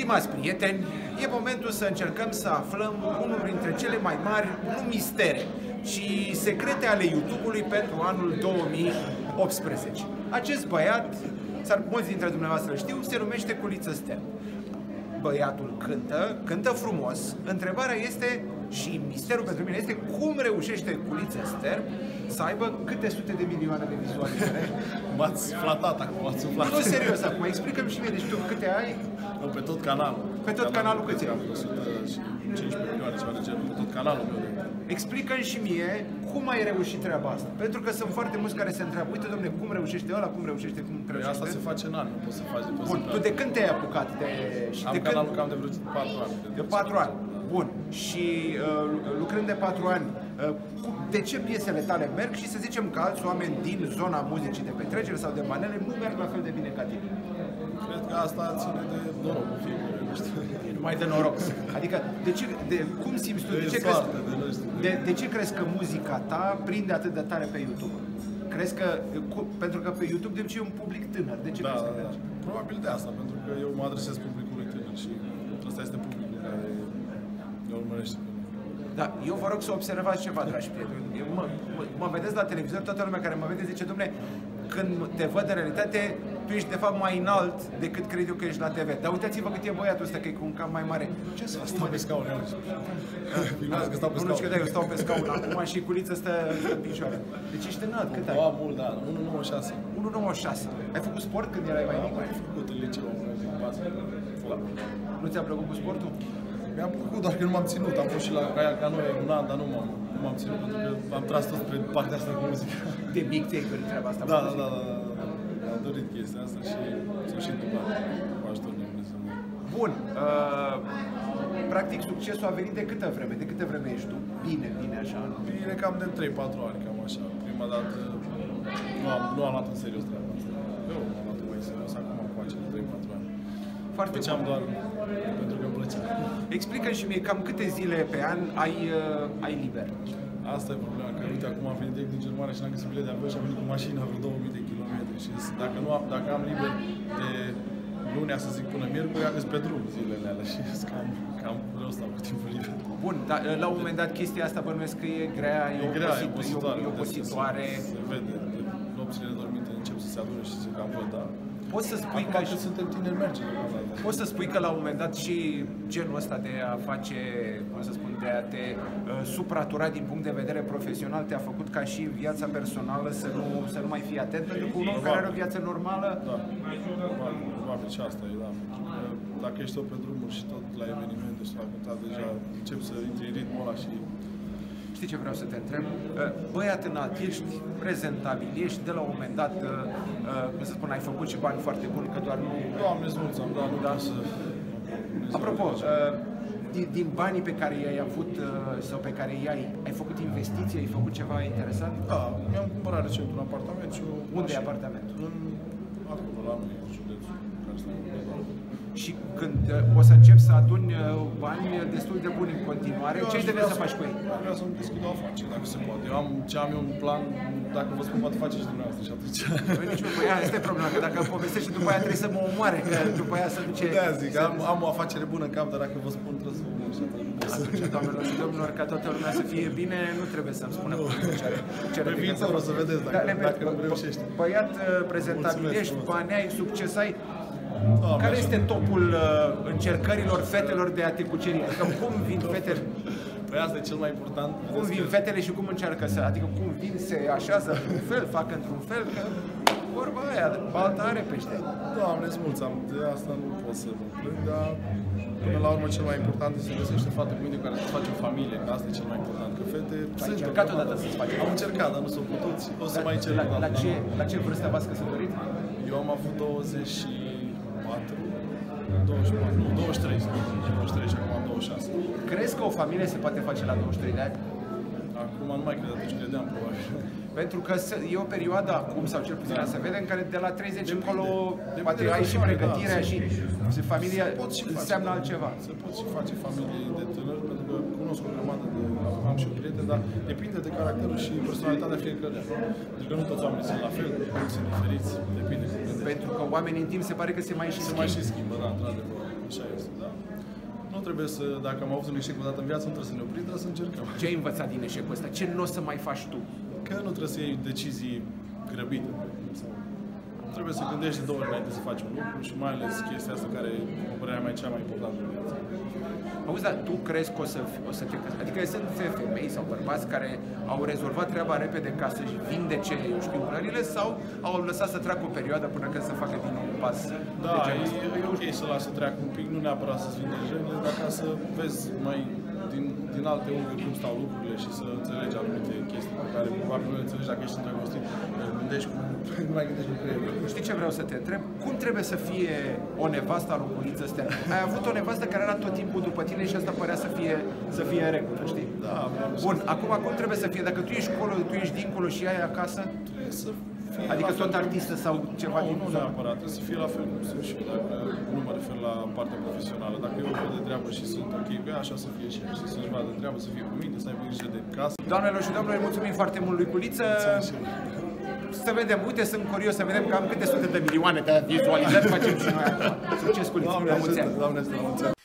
Stimați prieteni, e momentul să încercăm să aflăm unul dintre cele mai mari, nu mistere, ci secrete ale YouTube-ului pentru anul 2018. Acest băiat, mulți dintre dumneavoastră știu, se numește Culiță Stern. Băiatul cântă frumos. Întrebarea este, și misterul pentru mine este, cum reușește Culiță Stern să aibă câte sute de milioane de vizualizări? M-ați flatat acum, m-ați umflat. Nu, serios acum, explică-mi și mie, deci tu câte ai? Nu, pe tot canalul. Pe tot canalul câți ai? 115 milioane, ceva de genul, pe tot canalul meu. Explică-mi și mie cum ai reușit treaba asta. Pentru că sunt foarte mulți care se întreabă, uite dom'le, cum reușește ăla, cum reușește, cum reușește. Asta se face în an, nu poți să faci de pe Bun, tu de când te-ai apucat? Am canalul cam de vreo 4 ani. De 4 ani. Bun. Și lucrând de 4 ani, de ce piesele tale merg și să zicem că alți oameni din zona muzicii de petrecere sau de manele nu merg la fel de bine ca tine? Cred că asta ține de noroc, fiecare, nu știu. Numai de noroc. Adică, cum simți tu? De ce crezi că muzica ta prinde atât de tare pe YouTube? Crezi că, pentru că pe YouTube de obicei e un public tânăr, de ce crezi că merge? Probabil de asta, pentru că eu mă adresez publicului tânăr și ăsta este publicul care ne urmărește pe mine. Da, eu vă rog să observați ceva, dragi prieteni. Mă vedeți la televizor, toată lumea care mă vede zice, dom'le, când te văd în realitate, tu ești de fapt mai înalt decât cred eu că ești la TV. Dar uitați-vă cât e băiatul ăsta, că e cu un cap mai mare. Ce să stau pe scaun, filmează că stau pe scaun. Nu știu că eu stau pe scaun acum și Culiță stă în picioare. Deci ești înalt, cât ai? Mult, da, 1,96. 1,96. Ai făcut sport când erai mai mic? Am făcut în liceu, nu ți-a plăcut cu sportul? Mi-a plăcut, doar că nu m-am ținut. Am fost și la caiac ca noi un an, dar nu m-am ținut pentru că am tras tot spre partea asta cu muzica. De mic ți-ai dorit treaba asta? Da. Mi-am dorit chestia asta și s-o și întâmplat cu ajutorul lui Dumnezeu. Bun. Practic, succesul a venit de câtă vreme? De câtă vreme ești tu? Bine așa? Bine, cam de 3-4 ani, cam așa. Prima dată nu am luat în serios treaba asta. Eu am luat mai serios, acum am face de 3-4 ani. Făceam doar pentru că îmi plăcea. Explică-mi și mie cam câte zile pe an ai liber. Asta e problema, că uite, acum am venit direct din Germania și n-am găsit bilet de avion și am venit cu mașina vreo 2000 de kilometri și dacă am liber de lunea, să zic, până miercuri, am pe drum zilele alea și cam vreau să stau cu timpul liber. Bun, dar la un moment dat chestia asta bănuiesc că e grea, e obositoare. Se vede, nopțile nedormite încep să se adune și se cam văd, da. Poți să spui că suntem tineri, merge. Poți să spui că la un moment dat și genul ăsta de a face, cum să spun, de a te supratura din punct de vedere profesional te-a făcut ca și viața personală să nu mai fii atent, pentru că un om care are o viață normală... Da, probabil și asta e, da. Dacă ești tot pe drumuri și tot la evenimente și la cântat, deja încep să intri în ritmul ăla și... Știi ce vreau să te întreb? Băiat înalt, ești prezentabil, ești de la un moment dat, cum să spun, ai făcut și bani foarte buni, că doar nu... Doamne, mulți am dat, nu da să... Apropo, din banii pe care i-ai avut sau pe care ai făcut investiții, ai făcut ceva interesant? Da, mi-am cumpărat recent un apartament și o... Unde e apartamentul? Acolo, la mine, în județul, care stă în Bădor. Și când o să începi să aduni bani destul de buni în continuare, ce ai de vrea să faci cu ei? Vreau să-mi deschid o afacere, dacă se poate. Eu am un plan, dacă vă spun, poate face și dumneavoastră și atunci. Păi asta e problema, că dacă povestești și după aia trebuie să mă omoare, că după aia să duce... De-aia zic, am o afacere bună în cap, dar dacă vă spun, trebuie să vă omor și atunci. Doamnelor și domnilor, ca toată lumea să fie bine, nu trebuie să-mi spună ce pe viitor o să vedeți dacă nu reușești. Băiat prezentabil ești, bani ai, succes ai. Care este topul încercărilor fetelor de a te cuceri? Adică cum vin fetele? Păi asta e cel mai important. Cum vin fetele și cum încearcă să... Adică cum vin, se așează într-un fel, fac într-un fel, că vorba aia, balta are pește. Doamne, mulți am, de asta nu pot să mă plâng, dar până la urmă cel mai important este să găsești o fată cu mine care să faci o familie, că asta e cel mai important, că fete... Ai încercat odată să-ți faci? Am încercat, dar nu s-au putut și o să mai încerc. La ce vârstă v-ați căsătorit? Eu am avut 23 și acum am 26. Crezi că o familie se poate face la 23 de ani? Acum nu mai cred, atunci credeam, probabil. Pentru că e o perioadă acum, sau cel puțin se vede, în care de la 30 încolo poate ai și pregătirea și familia înseamnă altceva. Se pot și face familie de tânări, pentru că cunosc o grămadă de... am și prieteni, dar depinde de caracterul și personalitatea fiecăruia. Pentru că nu toți oamenii sunt la fel, sunt diferiți, depinde. Pentru că oamenii în timp se pare că se mai și schimbă. Da, într-adevăr. Așa este, da. Nu trebuie să, dacă am avut un eșec o dată în viață, nu trebuie să ne oprim, trebuie să încercăm. Ce ai învățat din eșecul ăsta? Ce nu o să mai faci tu? Că nu trebuie să iei decizii grăbite. Trebuie să gândești de 2 ori înainte să faci un lucru și mai ales chestia asta care, cu părerea mea, e cea mai importantă în viață. Auzi, dar tu crezi că o să te căsătorești? Adică sunt femei sau bărbați care au rezolvat treaba repede ca să-și vindece, eu știu, urările sau au lăsat să treacă o perioadă până când să facă din nou un pas? Da, e ok să lasă să treacă un pic, nu neapărat să-ți vindeci rănile, dar ca să vezi mai din alte unghiuri cum stau lucrurile și să înțelegi anumite chestii pe care probabil nu le înțelegi dacă ești îndrăgostit, gândești cum, nu mai gândești cu creierul. Știi ce vreau să te întreb? Cum trebuie să fie o nevastă loculiță astea? Ai avut o nevastă care era tot timpul după tine și asta părea să fie în regulă, știi? Da, bun, acum cum trebuie să fie? Dacă tu ești acolo, tu ești dincolo și ai acasă? Trebuie să fie adică tot artistă sau ceva din... Nu neapărat, trebuie să fie la fel cum sunt și eu, dacă nu mă refer la partea profesională. Dacă eu văd de treabă și sunt ok cu ea, așa să fie și să-și vadă treabă, să fie cu mine, să aibă grijă de casă. Doamnelor și domnilor, mulțumim foarte mult lui Culiță. Să vedem, uite, sunt curios să vedem cam câte sute de milioane de vizualizări facem și noi acum. Succes, Culiță! Doamne ajută!